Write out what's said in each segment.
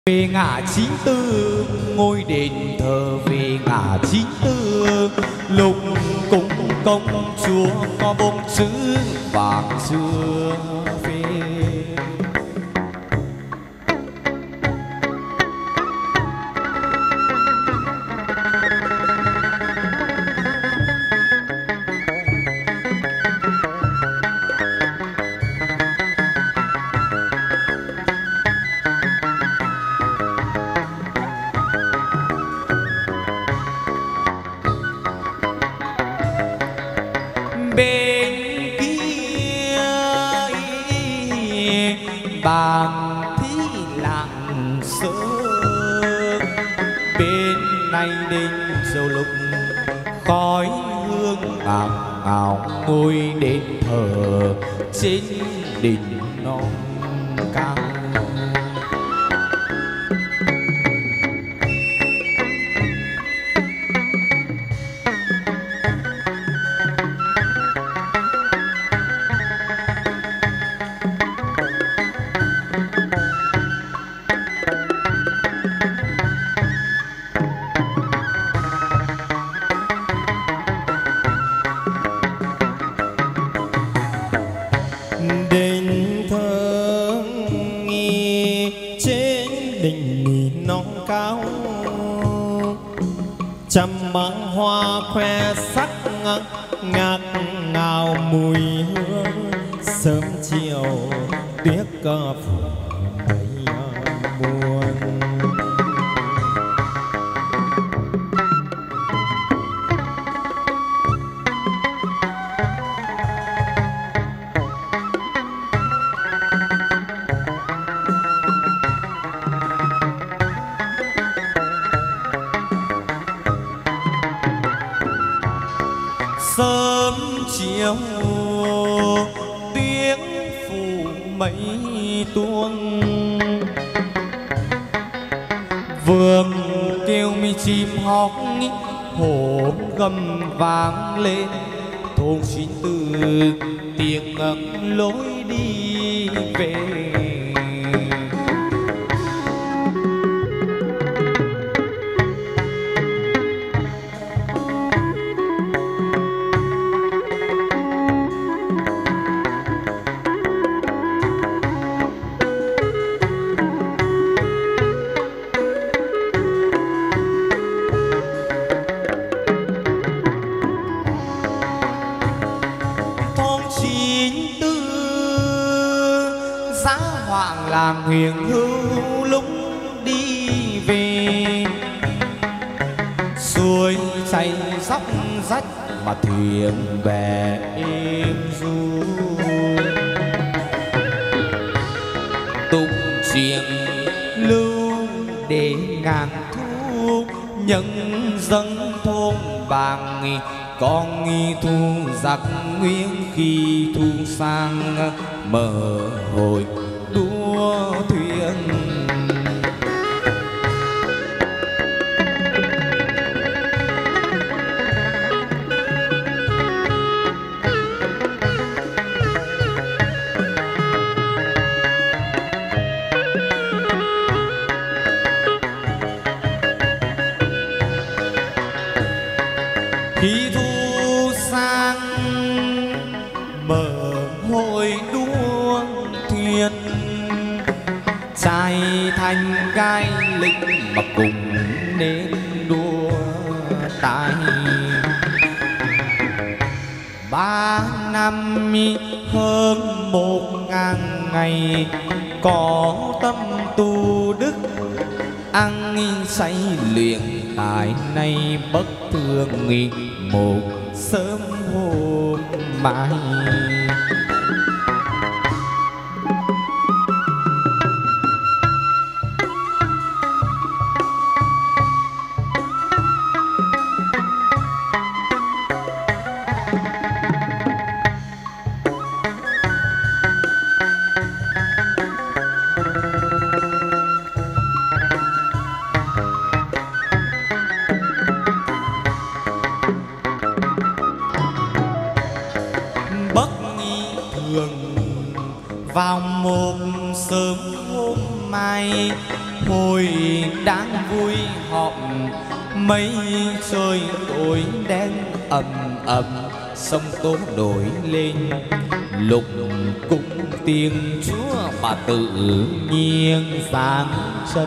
Về ngã 94 ngôi đền thờ về ngã 94 lục cung công chúa có bốn chữ vàng xưa về. Bên kia bàn thí lặng sớm, bên này đêm dầu lục khói hương ngào ngào ngôi đền thờ trên đỉnh non cao. Đền thờ nghi trên đỉnh non cao, trăm măng hoa khoe sắc ngát ngào mùi hương. Sớm chiều tuyết cờ phủ đầy buồn. Sớm chiều tiếng phủ mây tuông, vườn kêu mi chim hót hổ gầm vang lên. Thôn 94 tiếng lối đi về. Giá hoàng làng huyền hưu lúc đi về, suối chảy dốc rách mà thuyền bè êm du. Tụng chuyện lưu để ngàn thu, nhân dân thôn bàng con nghi thu giặc nguyên khi thu sang mở hội đua thuyền. Khi thu sang mở hội đua thuyền, trai thành gái lính mà cùng nên đua tài. 3 năm hơn 1000 ngày, có tâm tu đức ăn say luyện tài nay bất thường một sớm hôm mai. mùi đáng vui họp mấy trời tối đen ầm ầm sông tố nổi lên lục cung tiếng chúa bà tự nhiên sáng chân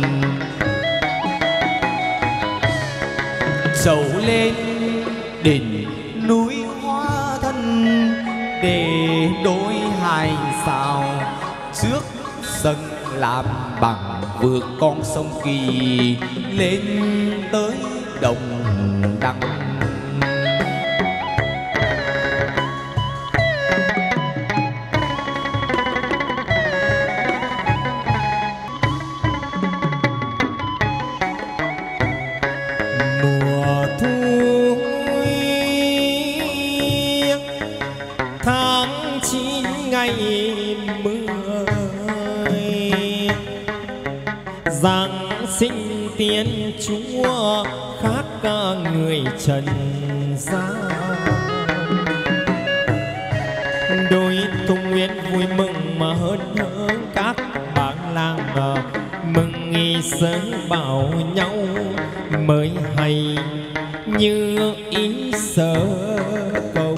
trầu lên đỉnh núi hóa thân để đối hai sao trước sân làm bằng vượt con sông Kỳ lên tới đồng đăng. Mùa thu tháng 9 ngày mưa Giáng sinh Thiên Chúa khác cả người trần gian. Đôi tung nguyện vui mừng mà hơn hơn các bạn làng mừng nghi sớm bảo nhau mới hay như ý sở cầu.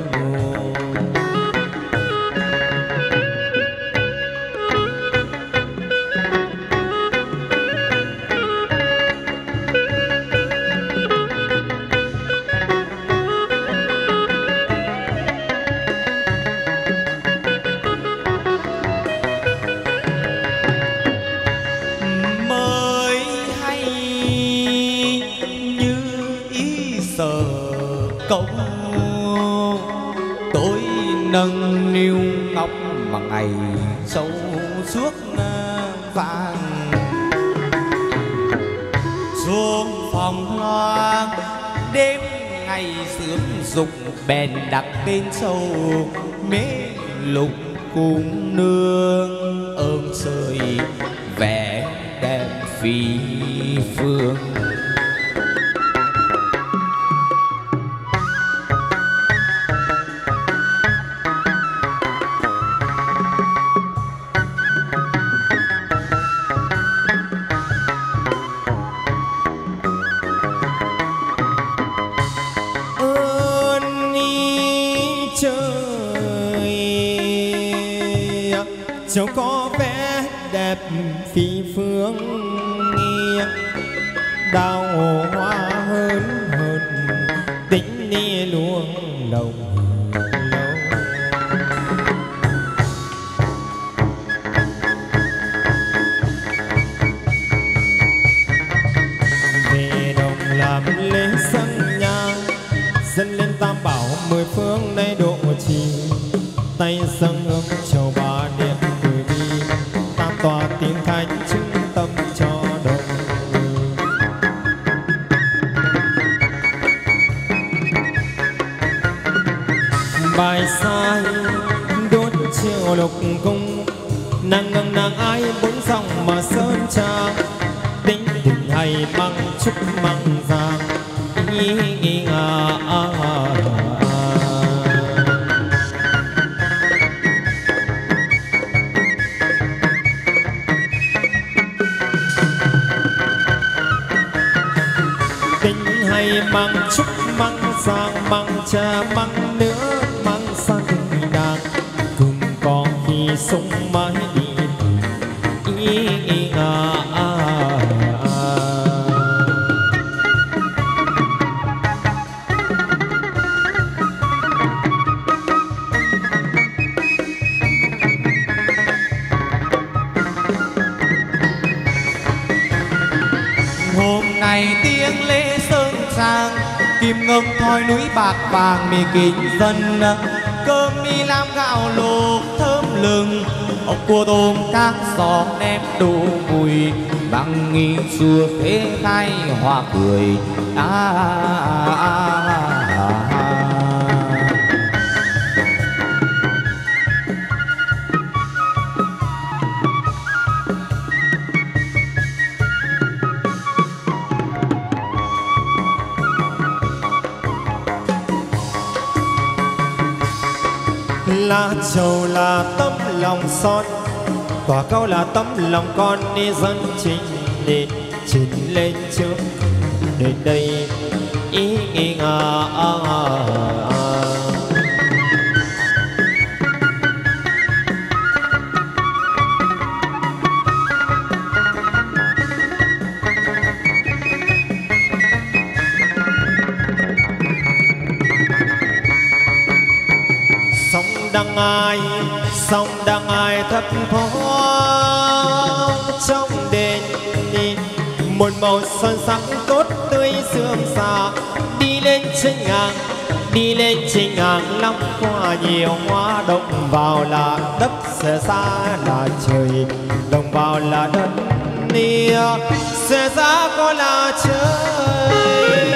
Tôi nâng niu ngọc mà ngày sâu suốt vàng xuống phòng loa đêm ngày sướng dục bèn đặt tên sâu mê lục cung nương ơn trời vẻ đẹp phi phương. Cháu có vẻ đẹp phi phương đào hoa hơn hơn tính ni luông đồng lâu. Về đồng làm lễ sân nhà dân lên tam bảo 10 phương nay độ trì tay dâng hương chầu bà điện tòa tiếng thánh chứng tâm cho đồng. Bài sai đốt chiều lục cung nàng ngân nàng ai bốn dòng mà sơn trang tính tình hay mang chúc mang giang mang chúc mang giang mang trà mang nước mang sang đàn cùng có khi sống mãi đi hôm nay tiếng lễ sơn sang kim ngân thoi núi bạc vàng mì kính dân cơm mi lam gạo luộc thơm lừng ốc cua tôm các giò nêm đủ mùi bằng nghi xưa thế khai hoa cười lá trầu là tấm lòng son quả cau là tấm lòng con đi dân trình đi chín lên trước đến đây ý ngờ sông đang ai thấp thoáng trong đền nhìn một màu son sắc tốt tươi sương xa đi lên trên ngang lắm qua nhiều hoa động vào là đất sẽ xa là trời đồng vào là đất nia sẽ ra có là trời.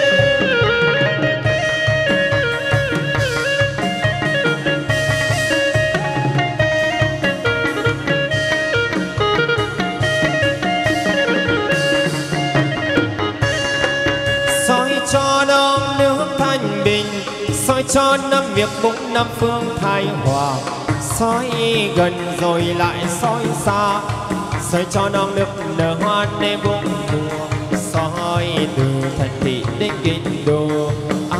Soi cho năm việc bốn năm phương thái hòa, soi gần rồi lại soi xa, soi cho non nước nở hoa để bốn mùa, soi từ thành thị đến kinh đô.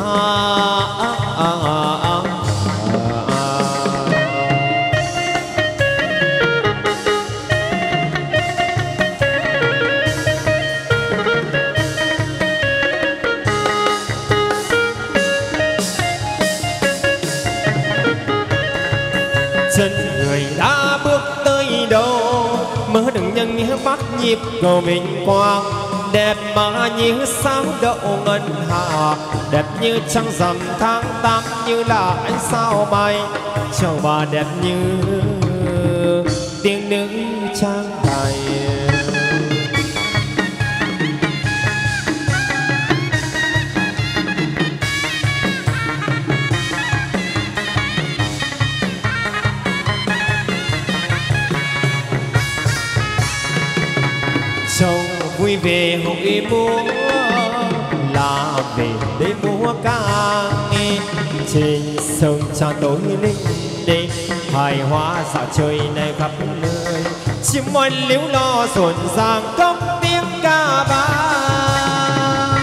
Mơ đừng nhân nghĩa bắt nhịp cầu vinh quang, đẹp mà như sao đậu ngân hà, đẹp như trăng rằm tháng 8 như là ánh sao bay, chầu bà đẹp như tiếng nữ trang đài. Vui về hội múa là về để múa ca nghe trên sông trà tối linh đêm hài hoa dạo trời này khắp nơi chim ngoan líu lo rộn ràng cốc tiếng ca vang.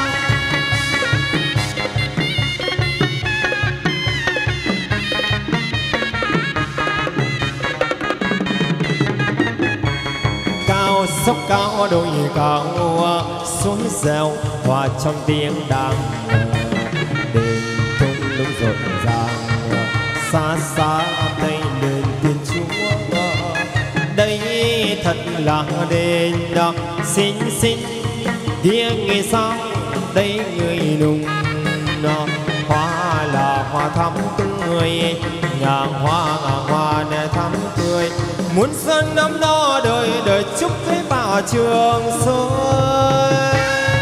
Cao sốc cao đôi cao suối reo hòa trong tiếng đàn đêm thung lũng rộn ràng xa xa đây lên Thiên Chúa đây thật là đền xin tiếng nghe sao đây người nùng hoa là hoa thắm tươi ngàn hoa nè thắm tươi muốn dân năm đó đời đời chúc thế bà Trường Sơn.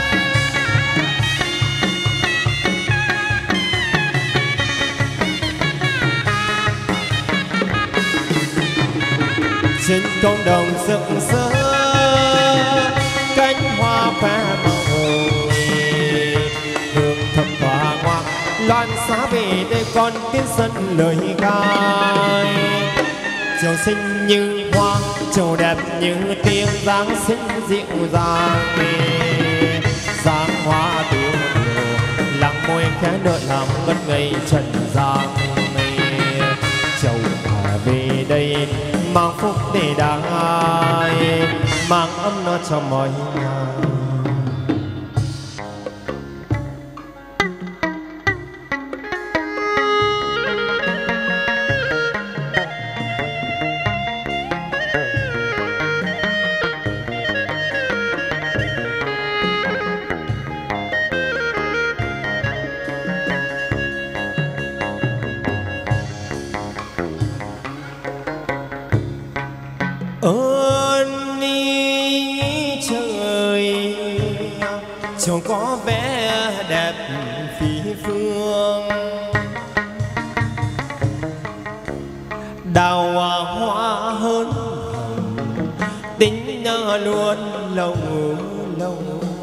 Trên công đồng rực rỡ cánh hoa khoe màu hương thơm tỏa hoa loan xá về đây con tiếng dân lời ca chiều xinh như hoa chiều đẹp như tiếng giáng sinh dịu dàng giáng hoa tiêu lặng môi khẽ đợi làm ngất ngây trần gian chiều hòa về đây mang phúc để đáng ai mang ấm no cho mọi nhà. Ơn đi trời trông có vẻ đẹp phi phương đào hoa hơn tính luôn lâu lâu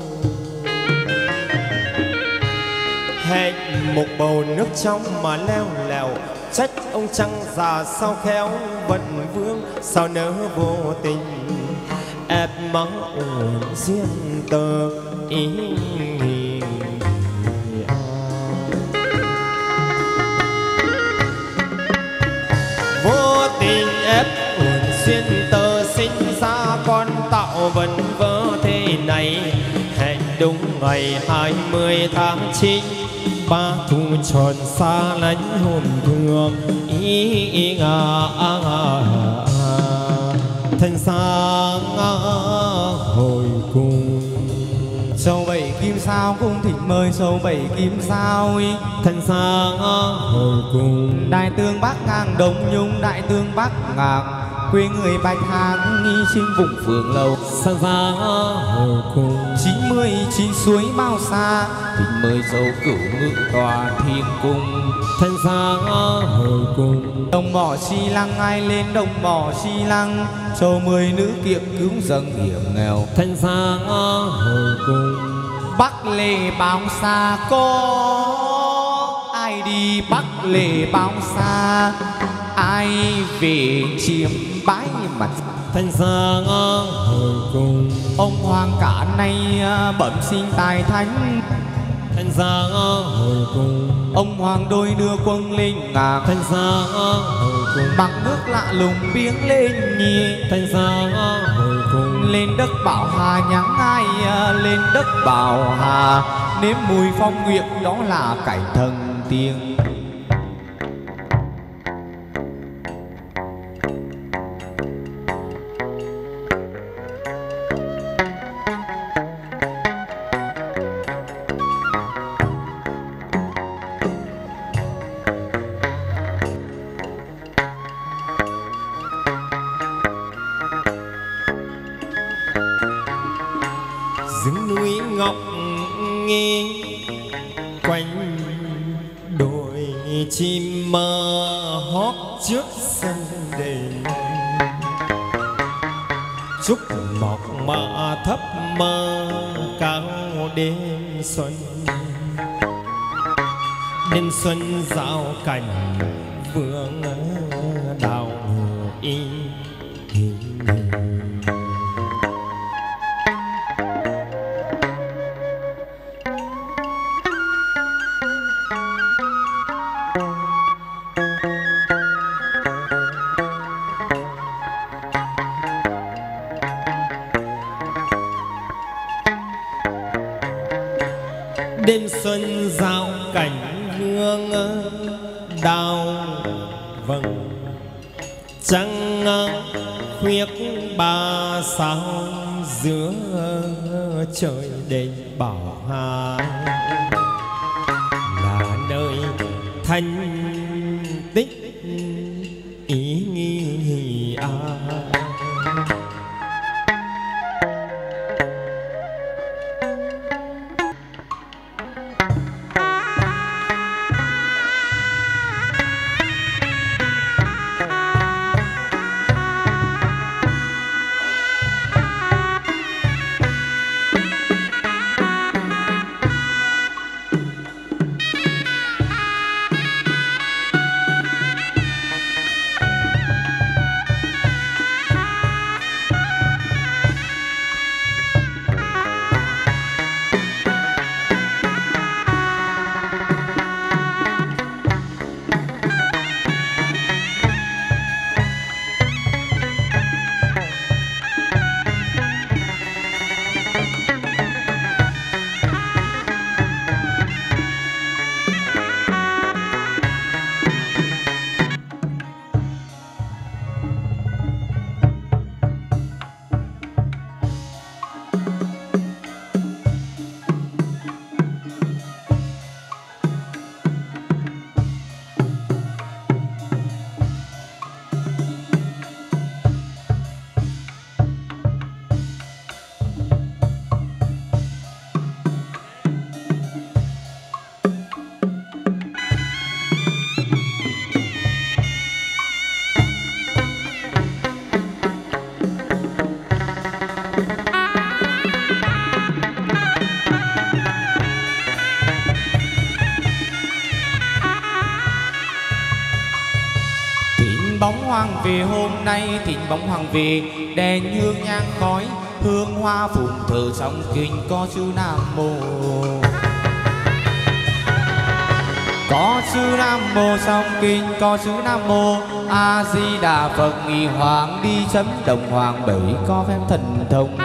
hết một bầu nước trong mà leo lèo trách ông trăng già sao khéo vận vương sao nỡ vô tình ép máu riêng tơ ý. Vô tình ép uổng xuyên tơ sinh ra con tạo vần vỡ thế này. Hẹn đúng ngày 20 tháng 9 ba thu tròn xa lánh hồn thương ý thân sang hồi cùng. Sầu bảy kim sao cung thịnh mời sầu bảy kim sao ý. Thân sang hồi cùng. Đại tướng Bắc ngang Đông Nhung, đại tướng Bắc ngang quê người Bạch Hạc nghi trên vùng Phượng Lầu. Sang ra hồi cùng. 99 suối bao xa thịnh mời sầu cửu ngự tòa thiên cung. Thân sang hồi cùng. Đồng mỏ Xi Lăng ai lên đồng mỏ Xi Lăng, sầu 10 nữ kiệm cứu dân hiểm nghèo. Thân sang hồi cùng. Bắc lề bao xa có ai đi, Bắc lề bao xa ai về chiếm bãi mặt. Thân sang hồi cùng. Ông hoàng cả nay bẩm sinh tài thánh. Thân sang hồi cùng. Ông hoàng đôi đưa quân lên ngạc. Thân sang hồi cùng. Bằng nước lạ lùng biếng lên nhì. Thân sang hồi cùng. Lên đất Bảo Hà nhắn ai lên đất Bảo Hà, nếm mùi phong nguyệt đó là cảnh thần tiên. Rừng núi ngọc nghi quanh đồi chim mơ hót trước sân đền. Trúc mọc mà thấp mơ cao đêm xuân. Đêm xuân giao cảnh vương đào y. Đêm xuân giao cảnh hương đào vầng. Trăng khuyết ba sao giữa trời đền Bảo Hà, là nơi thanh tích ý nghi bóng hoàng về hôm nay, thỉnh bóng hoàng về đèn hương nhang khói hương hoa phụng thờ trong kinh có chữ Nam Mô. Có chữ Nam Mô trong kinh có chữ Nam Mô A Di Đà Phật. Nghi Hoàng đi chấm đồng hoàng bảy có phép thần thông.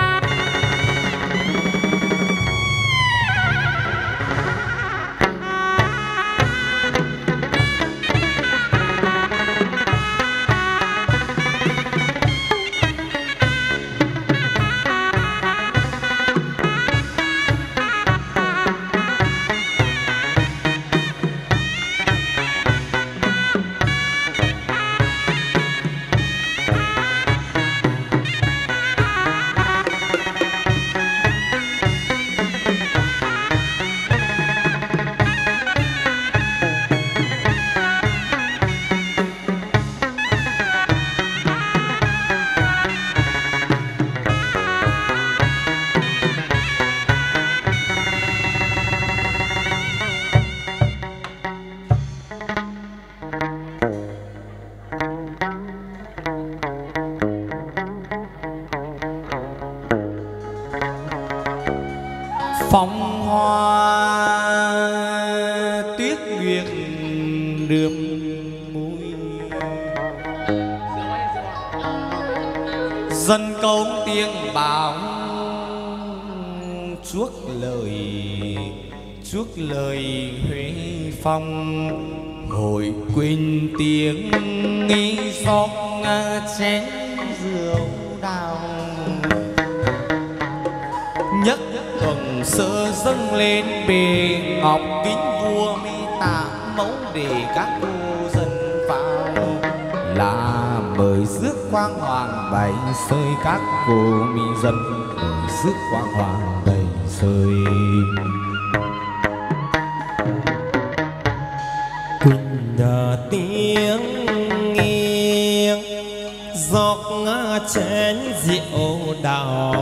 Phong hoa tuyết nguyệt đượm môi, dân công tiếng bảo chuốc lời Huế Phong. Hồi quên tiếng nghi gió chén rượu đào, nhất tuần sơ dâng lên bề ngọc kính vua mi tạ mẫu để các cô dân vào, là mời rước quang hoàng bày sơi các cô mi dân, mời rước quang hoàng bày sơi. Quỳnh tiếng nghiêng giọt chén rượu đào,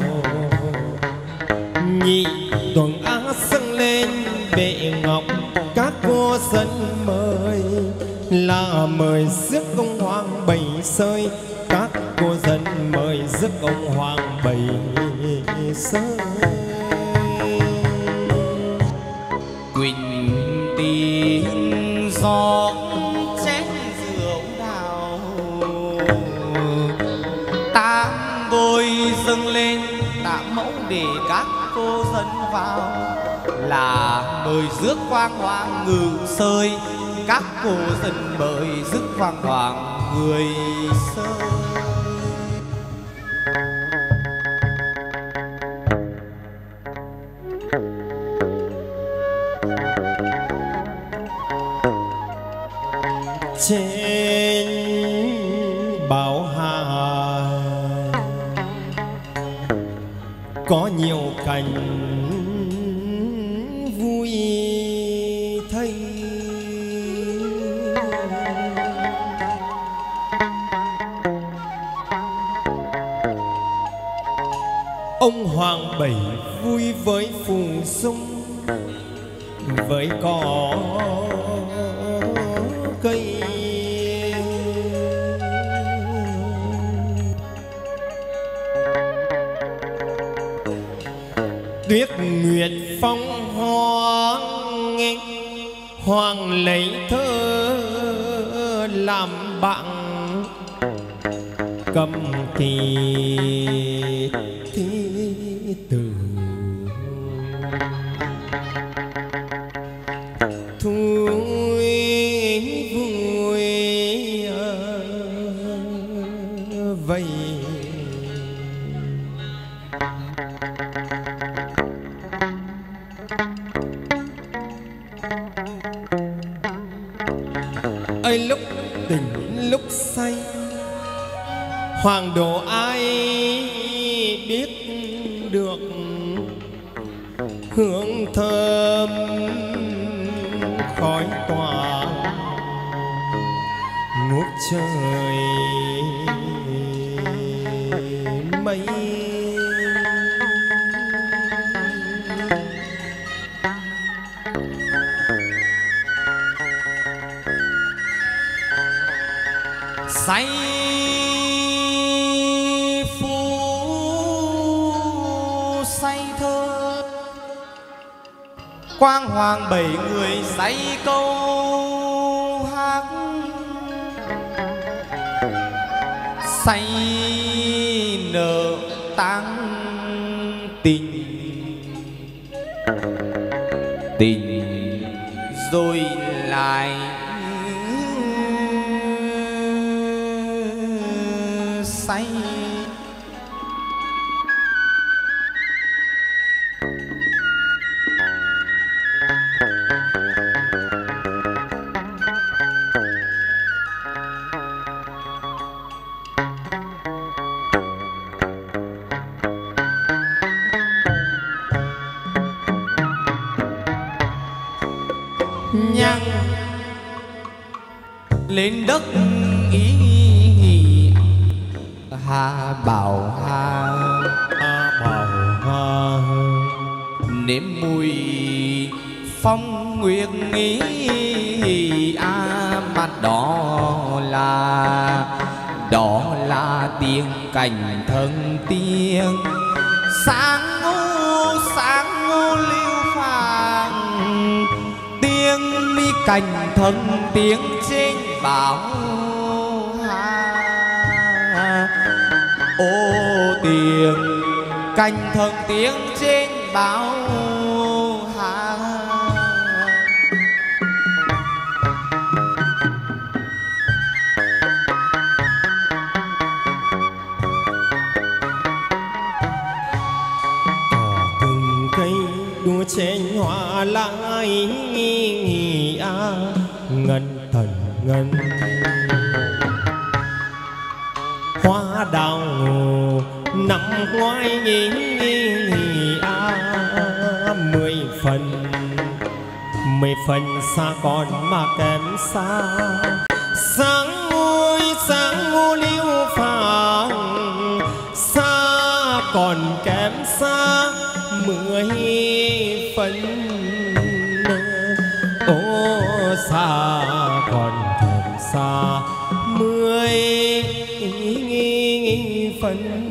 nhị tuần á dâng lên bệ ngọc các cô dân mời, là mời rước ông hoàng bảy sơi các cô dân mời rước ông hoàng bảy sơi. Quỳnh tiếng gió chén rượu đào, tám vôi dâng lên tạ mẫu để các cô dân vào, là mời rước quang hoàng ngự sơi các cô dân mời rước quang hoàng người sơi. Trên bảo hà có nhiều cảnh vui thay, ông hoàng bảy vui với phù dung, với cỏ cây, tuyết nguyệt phong hoang, hoàng lấy thơ làm bạn, cầm kỳ thi từ thui vui vây. Ơi lúc tỉnh lúc say, hoàng đồ ai biết được, hương thơm khói tỏa ngút trời mây. Say phú say thơ. Quang hoàng 7 người say câu hát, say nở tang tình. Tình rồi lại say. Nhang lên đất ý hà bảo hà, bảo hà nếm mùi phong nguyệt ý mặt đó là tiếng cảnh thân tiếng sáng ngô lưu phàng, tiếng mi cảnh thân tiếng trên bảo hà. Ô tiếng cảnh thân tiếng trên bảo hà. từng cây đua trên hoa lại ngân thần ngân. Hoa đào nằm ngoài mười phần xa còn mà kém xa. Sáng ngôi liêu phàng, xa còn kém xa 10 phần. Ô xa còn kém xa 10 phần.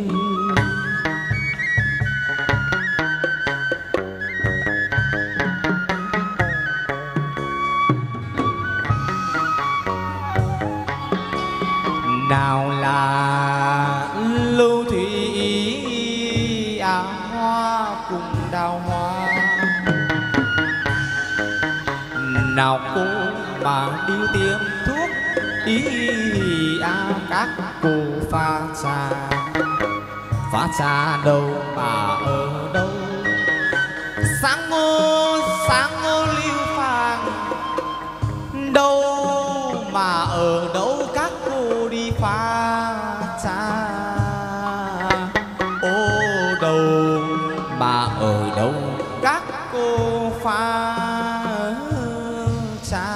Nào là lưu thủy hoa cùng đào hoa, nào cô mà đi tiêm thuốc ý các cô pha trà đâu mà ở đâu. Sáng ngô lưu phàng, đâu mà ở đâu các cô đi pha trà. Ô đâu mà ở đâu các cô pha trà.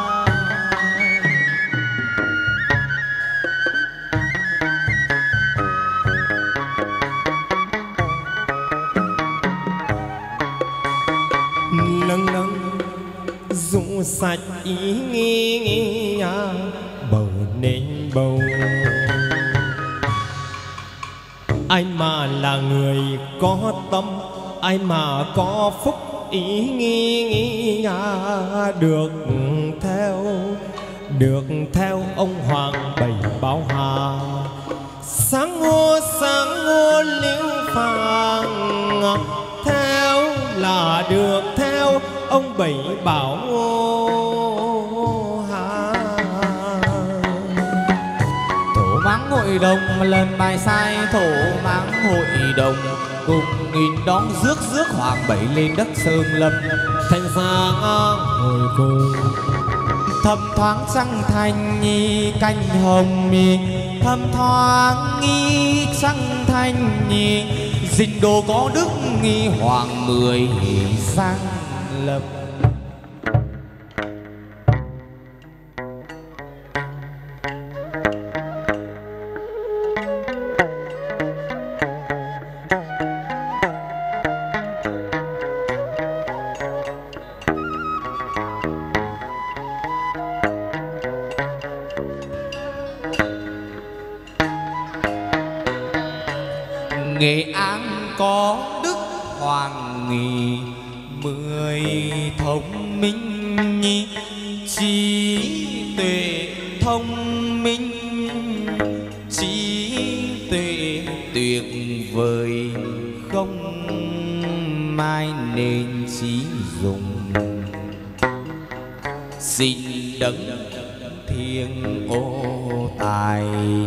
Nâng rượu sạch ý nghi bầu nên bầu. Ai mà là người có tâm, ai mà có phúc ý nghi được theo ông hoàng 7 báo hà. Sáng ngô liêu phàng, theo là được theo ông 7 bảo hà. Thổ máng hội đồng lần bài sai, thổ máng hội đồng cùng nghìn đón rước hoàng 7 lên đất Sơn Lâm. Thanh sang hồi cùng Thầm thoáng trăng thanh nhi canh hồng mi, thầm thoáng nghi trăng thanh nhi, dình đồ có đức nghi hoàng 10 Giang Lâm. Nghệ An có đức hoàng nghị, 10 thông minh trí tuệ thông minh, trí tuệ tuyệt vời không mai nên chỉ dùng. Xin đấng thiên ô tài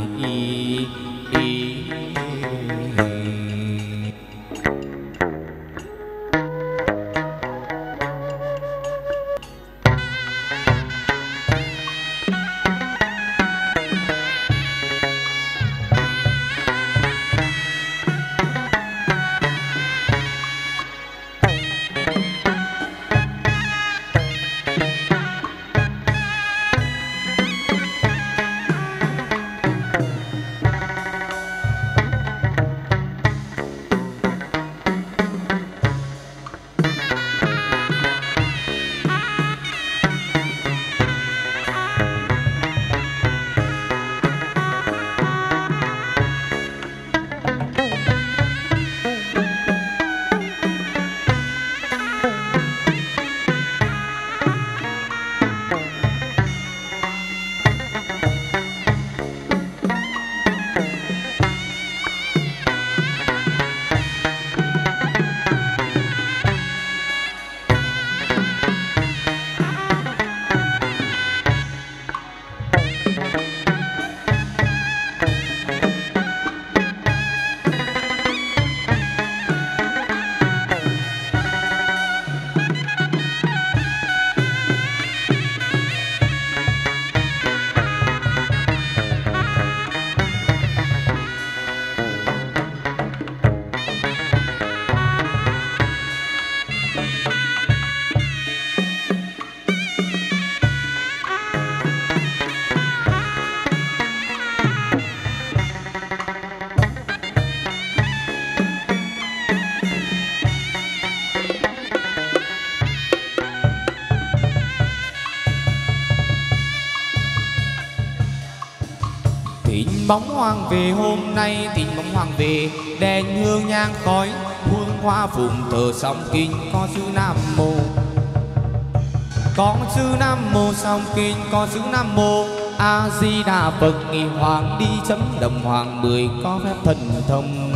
bóng hoàng về hôm nay, tình bóng hoàng về đèn hương nhang khói, hương hoa phụng thờ song kinh có chữ Nam Mô, có chữ Nam Mô song kinh có chữ Nam Mô A Di Đà Phật. Nghi hoàng đi chấm đồng hoàng 10 có phép thần thông.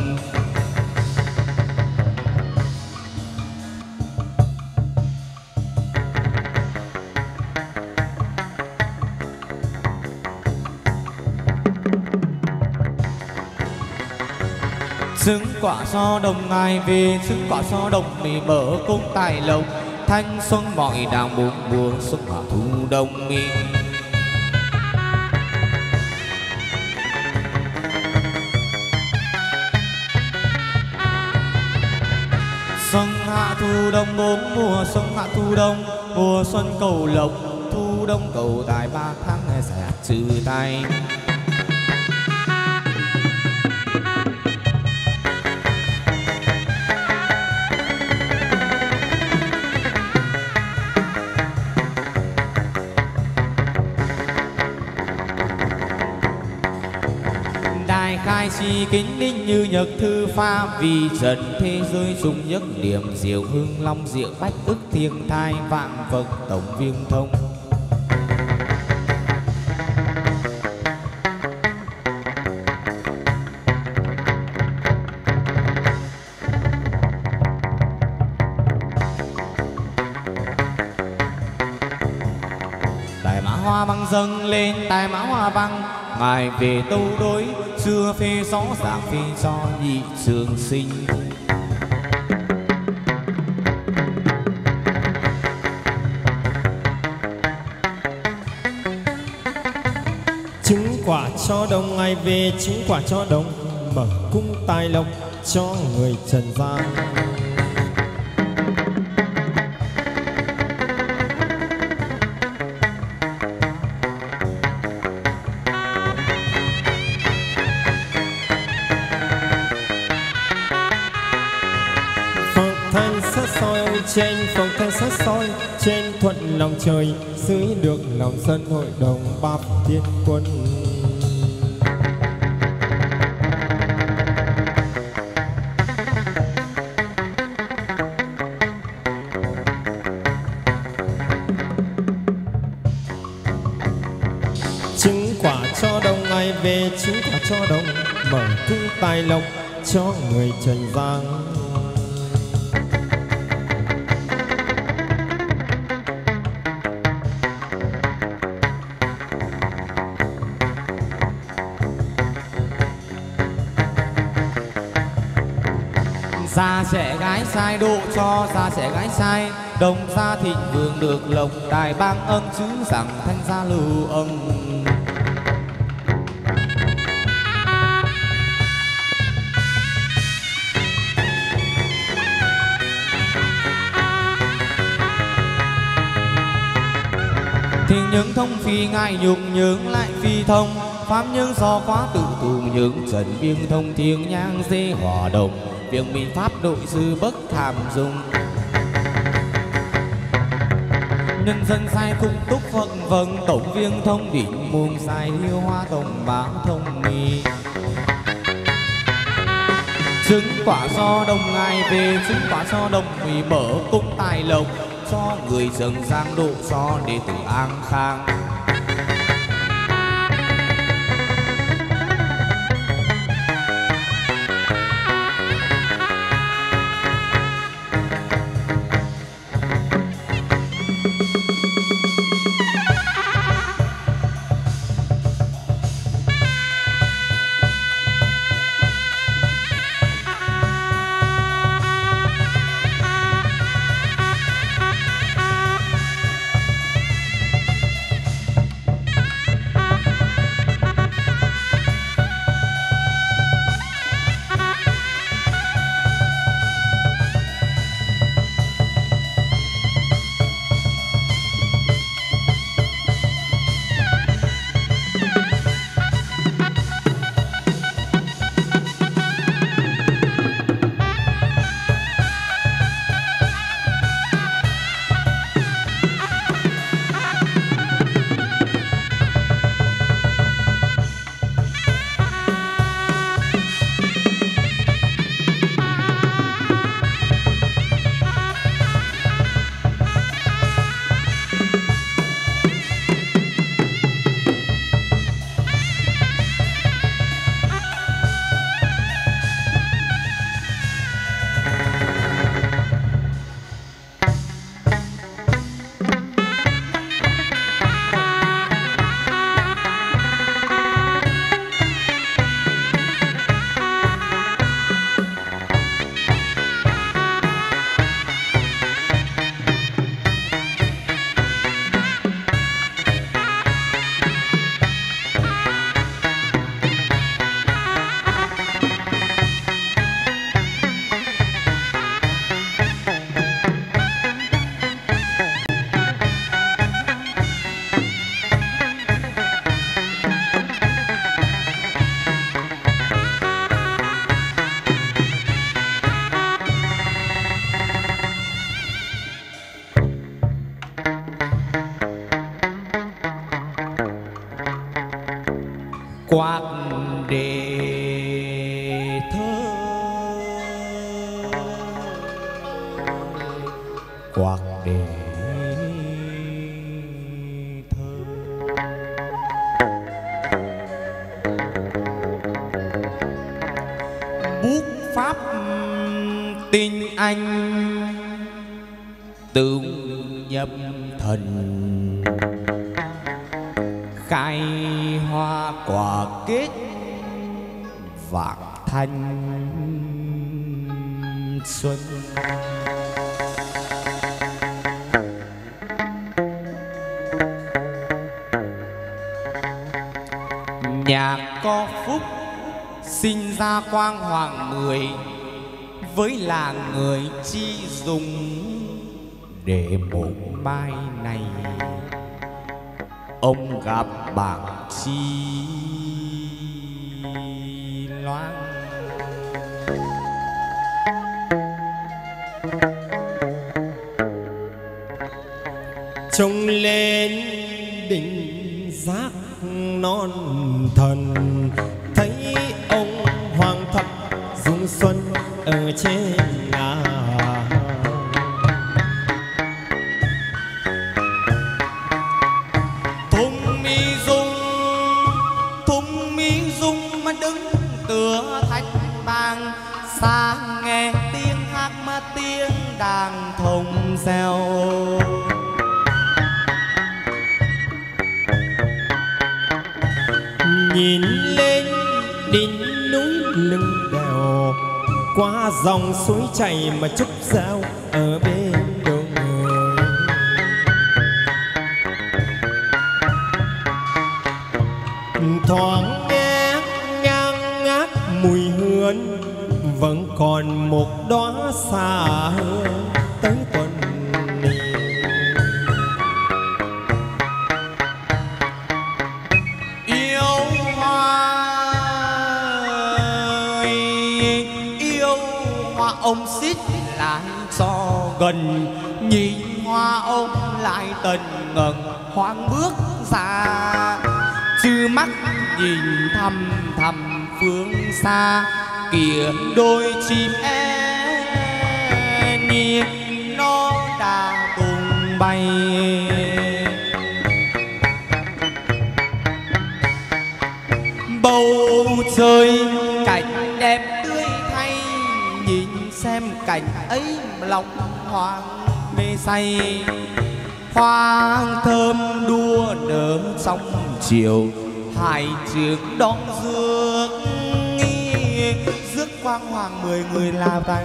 Xứng quả so đồng ngài về, xứng quả so đồng mì mở cung tài lộc, thanh xuân mọi đàng bốn mùa xuân hạ thu đông mi. Xuân hạ thu đông bốn mùa, xuân hạ thu đông, mùa xuân cầu lộc, thu đông cầu tài, 3 tháng giải trừ tai. Khai chi kính ninh như nhật thư pha, vì trần thế giới chung nhất điểm, diệu hương long diệu bách ức thiên thai, vạn vật tổng viên thông. Tài mã hoa băng dâng lên, tài mã hoa băng ngài về tâu đối, xưa phê rõ ràng phê cho nhị trường sinh. Chứng quả cho đồng ngài về, chứng quả cho đồng mở cung tài lộc cho người trần gian. Trên phòng thanh sát soi, trên thuận lòng trời, dưới được lòng dân hội đồng 3 thiên quân. về chúng ta cho đồng mở cung tài lộc cho người trần gian. Gia sẽ gái sai độ cho gia sẽ gái sai, đồng gia thịnh vượng được lộc đài bang ân chứ rằng thanh gia lưu ân. Thiên những thông phi ngại nhục nhướng lại phi thông, pháp những do khóa tự tù những trần biên thông thiên nhang dê hòa đồng, việc mình pháp đội sư bất tham dung. Nhân dân sai cung túc phận vâng tổng viên thông định muôn sai liêu hoa tổng báo thông mì. Chứng quả do đồng ngài về, chứng quả do đồng mì mở cung tài lộc cho người dân giang độ cho đệ tử an khang. Quạt đề thơ, quạt đề thơ, bút pháp tinh anh tự nhập thần, khai hoa quả kết vạn thanh xuân. Nhà có phúc sinh ra quang hoàng mười, với làng người chi dùng để một mai này ông gặp bạc chi loan. Trông lên đỉnh giác non thần, thấy ông hoàng thập dung xuân ở trên ngà. Thung mi tiếng đàn thông reo. Nhìn lên đỉnh núi lưng đèo, qua dòng suối chảy mà trúc reo ở bên đầu người. Thoáng nghe ngang ngát mùi hương, vẫn còn một đóa xa hương tới tuần này. Yêu hoa ông xích lại cho gần, nhìn hoa ông lại tần ngần hoang bước ra. Chư mắt nhìn thăm thăm phương xa, kìa đôi chim én nó đã tung bay. Bầu trời cảnh đẹp tươi thay, nhìn xem cảnh ấy lòng hoang mê say. Hoa thơm đua nở trong chiều, hai trường đón rước quang hoàng 10 người là vàng.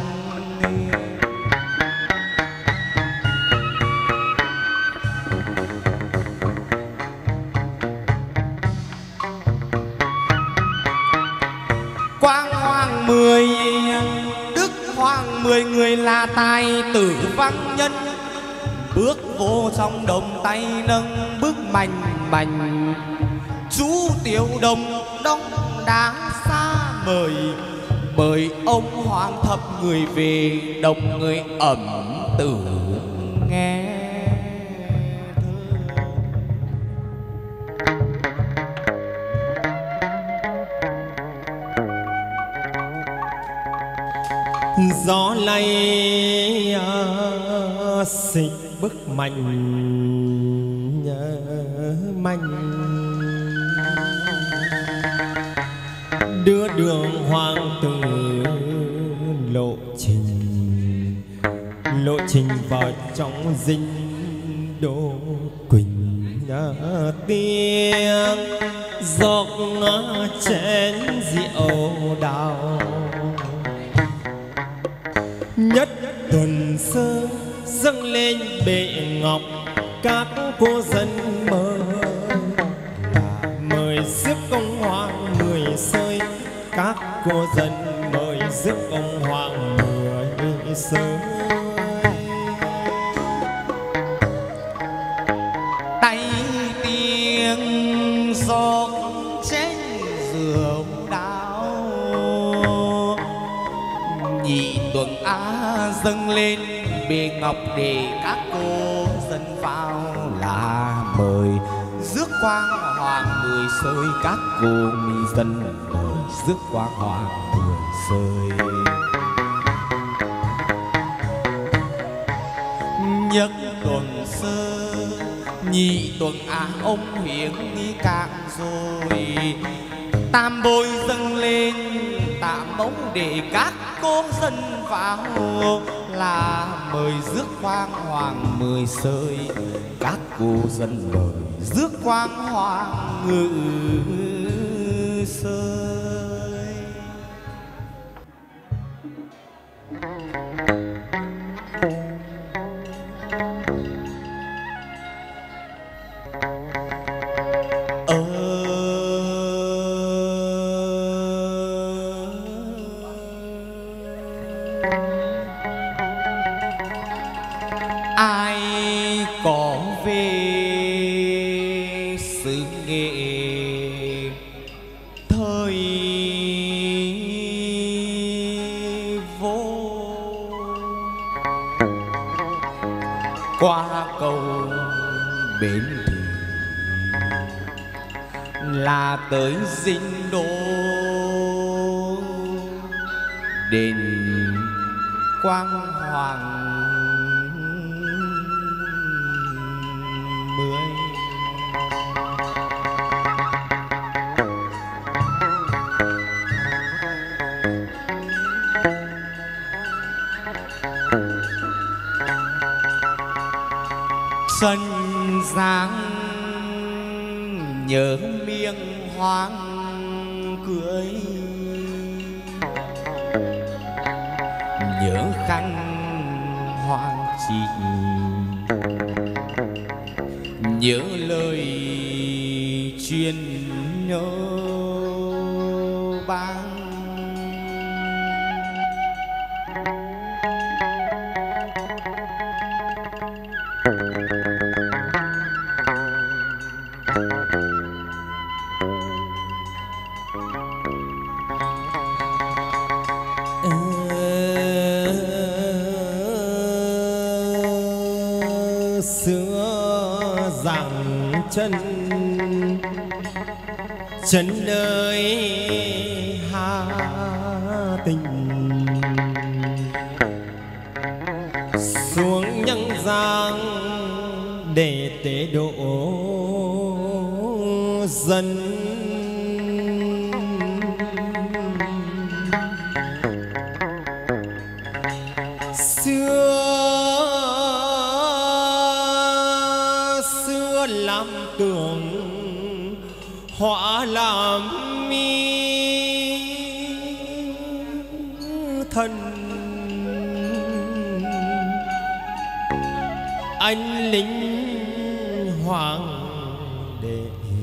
Quang hoàng 10, đức hoàng 10 người là tài tử văn nhân. Bước vô trong đồng tay nâng bước mảnh mảnh, chú tiểu đồng đông đá xa mời. Mời ông hoàng thập người về, đồng người ẩm tử nghe thơ. Gió lay xịch bức mảnh manh, đưa đường hoàng tử lộ trình vào trong dinh đô quỳnh. Tiếng giọt chén rượu đào, nhất tuần sơ dâng lên bệ ngọc. Các cô dân mời rước ông hoàng 10 sơi. Các cô dân mời rước ông hoàng 10 sơi. tay tiếng giọt chén rượu đào, nhị tuần á dâng lên bề ngọc để các cô dân vào là mời rước quang hoàng 10 sơi. Các cô dân mời rước quang hoàng 10 sơi. Nhất tuần sơ nhị tuần á ông hiển cạn rồi, tam bôi dâng lên tạm mẫu để các cô dân vào là mời rước quang hoàng 10 sơi. Các cô dân mời rước quang hoàng 10 sơi. Ai có về xứ nghệ thời vô, qua cầu bến thủy là tới dinh đô đền quang hoàng 10. sân giang nhớ miếng hoang cưới, nhớ khăn hoang chị, nhớ lời chuyên nhớ bang. Xưa rằng chân ơi hà tình, xuống nhân gian để tế độ dân. Xưa làm tưởng họa làm mi thân, anh lính hoàng đệ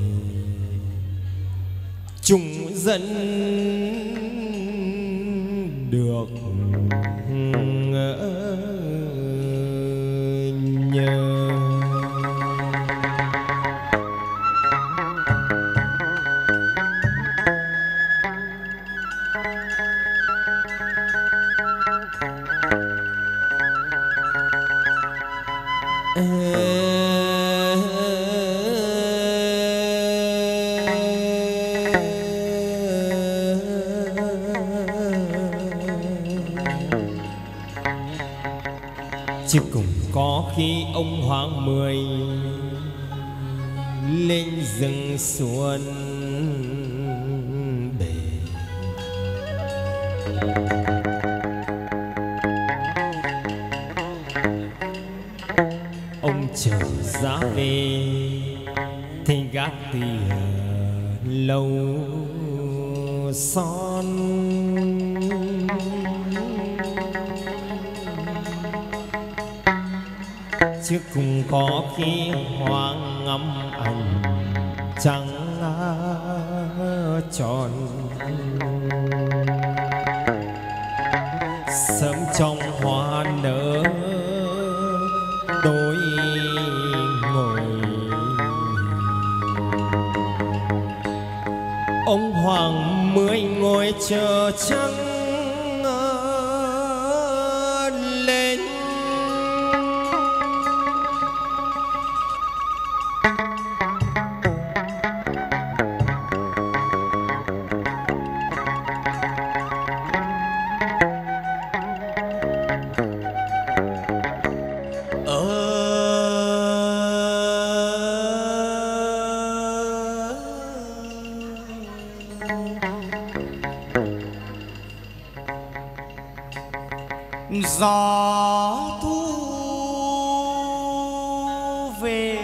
chúng dân được nhờ. Chứ cùng có khi ông Hoàng Mười lên rừng xuân bể, ông trở ra về thì gác tìa lâu son. Chứ cùng có khi hoang ngắm ảnh trăng tròn, sớm trong hoa nở tôi ngồi. Ông Hoàng Mười ngồi chờ trăng lên. Gió thu về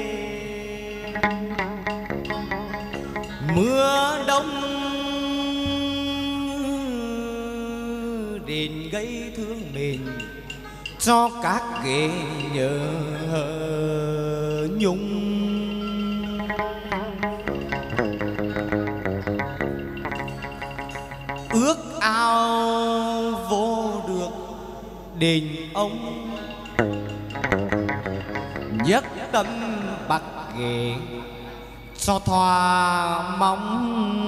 mưa đông đến gây thương mình cho các ghế nhớ nhung. Ước ao vô được đền ông, nhất tâm bạc ghế cho thỏa mong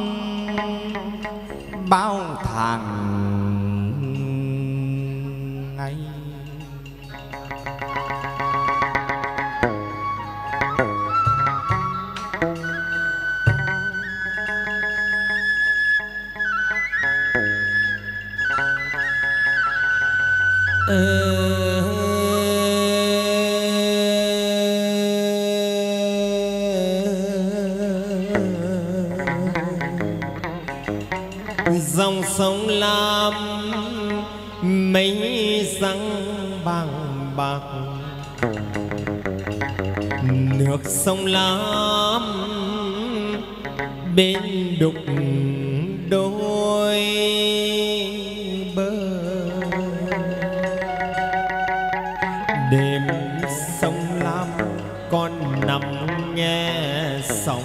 bao tháng ngày. Dòng sông La răng bằng bạc. Nước sông Lam bên đục đôi bờ. Đêm sông Lam con nằm nghe sóng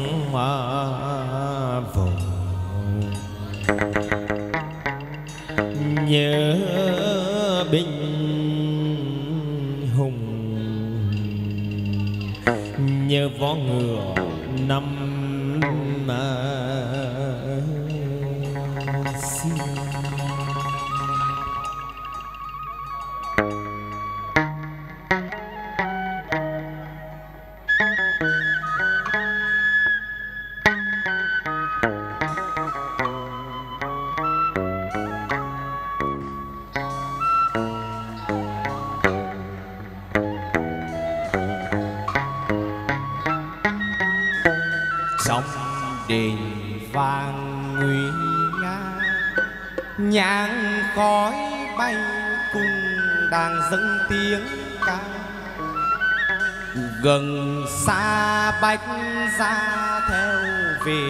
vỗ. Nhớ binh hùng, nhớ vó ngựa năm xưa. Trong đền vàng nguy nga, nhang khói bay cùng đàn dâng tiếng ca. Gần xa bách gia theo về,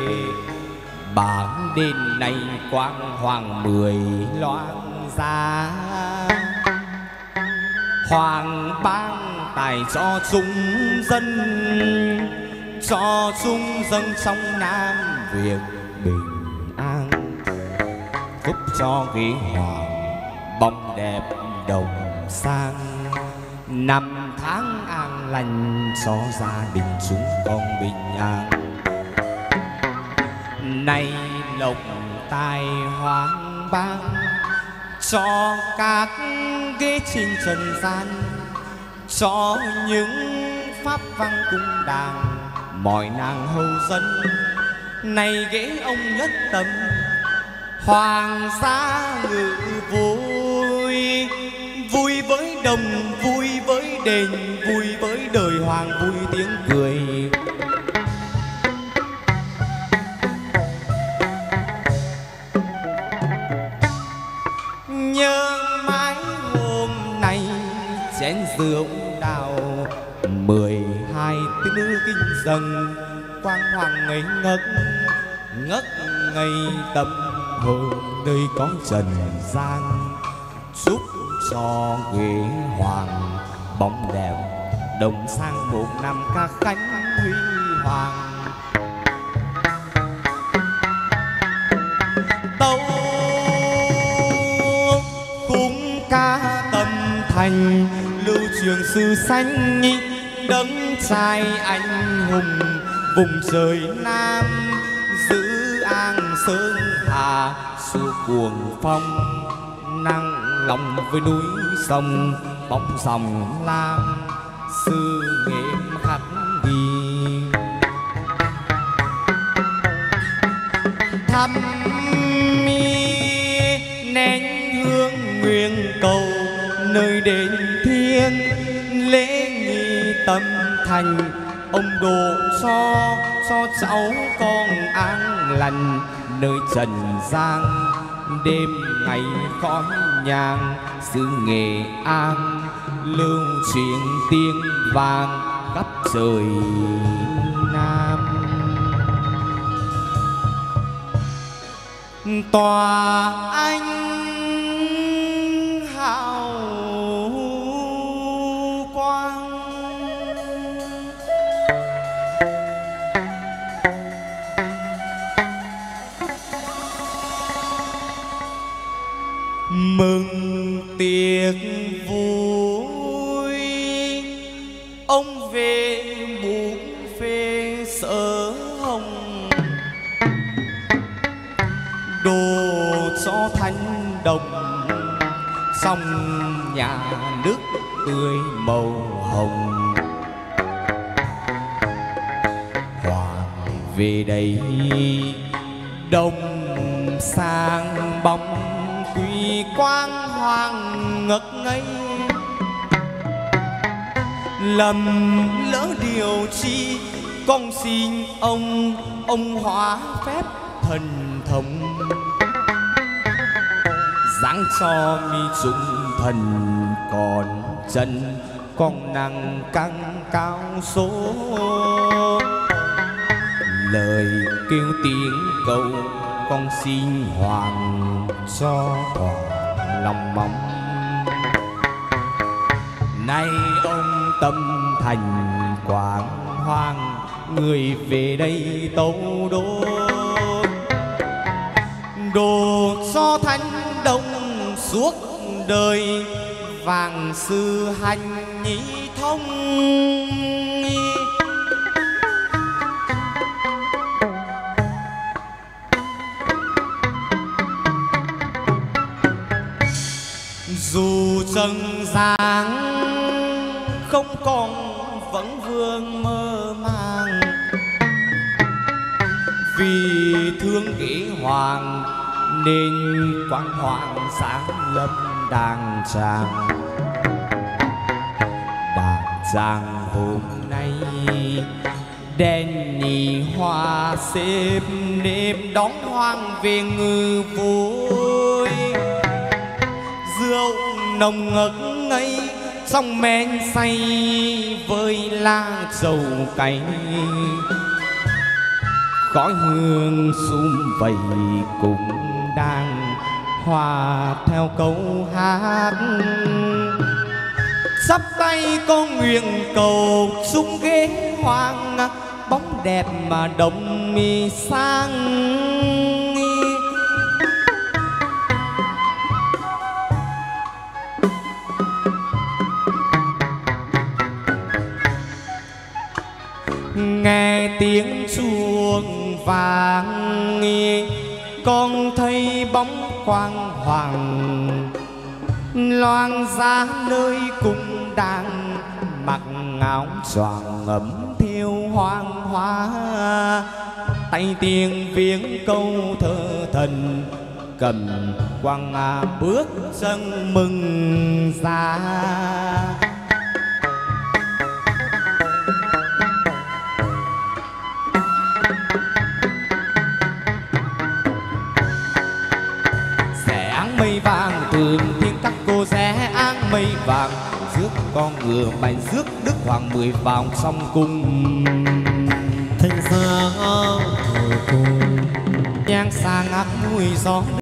bảng đền này quang hoàng 10 loan giá. Hoàng bang tài cho chúng dân, cho chúng dân trong Nam Việt bình an. Phúc cho ghế hoàng bóng đẹp đồng sang, năm tháng an lành cho gia đình chúng con bình an. Nay lộc tài hoàng bang, cho các ghế trên trần gian, cho những pháp văn cung đàng mọi nàng hầu dân. Này ghế ông nhất tâm, hoàng gia ngự vui. Vui với đồng, vui với đền, vui với đời hoàng, vui tiếng cười. Nhớ mãi hôm nay chén rượu đào, 12 tứ kinh dần quang hoàng ngây ngất. Ngất ngây tâm hồn nơi có trần gian, chúc cho ghế hoàng bóng đẹp đồng sang một năm ca khánh huy hoàng. Tấu khúc ca tâm thành, lưu truyền sự sanh đấng trai anh hùng vùng trời Nam. Giữ An Sơn Hà xua cuồng phong, năng lòng với núi sông bóng dòng lam. Sự nghiệp khắc ghi thăm nén hương nguyện cầu, nơi đền thiên lễ nghi tâm thành. Ông đồ cho cháu con an lành nơi trần gian. Đêm ngày khói nhang xứ Nghệ An, lưu truyền tiếng vang khắp trời Nam. Tòa anh hào quang, mừng tiệc vui. Ông về muốn phê sở hồng, đồ cho thanh đồng trong nhà nước tươi màu hồng. Hoàng về đây đông sang bóng, quý quang hoàng ngất ngây. Lầm lỡ điều chi con xin ông hóa phép thần thông, giáng cho mi trùng thần còn chân con nàng căng cao số, lời kêu tiếng cầu con xin hoàng cho thỏa lòng mong. Nay ông tâm thành quảng hoang, người về đây tấu đô đồ cho thánh đông suốt đời, vàng sư hành nhị thông. Dù trần gian không còn vẫn vương mơ màng, vì thương kỷ hoàng nên quang hoàng sáng lâm đàn tràng. Đàn tràng hôm nay đèn nhì hoa xếp nếp đón hoang về ngư vui, rượu nồng ngất ngây trong men say với la trầu cay, khói hương sum vầy cùng đang hòa theo câu hát. Sắp tay con nguyện cầu súng ghế hoang, bóng đẹp mà đồng mi sang. Nghe tiếng chuông vang, con thấy bóng quang hoàng loang ra nơi cung đang, mặc áo choàng ấm theo hoang hoa, tay tiếng viếng câu thơ thần, cầm quang bước chân mừng ra. Mây vàng thường thiên các cô rẽ áng mây vàng, rước con ngựa mày rước đức hoàng 10 vào song cung. Thanh xa thờ cùng nhang sang áp mùi gió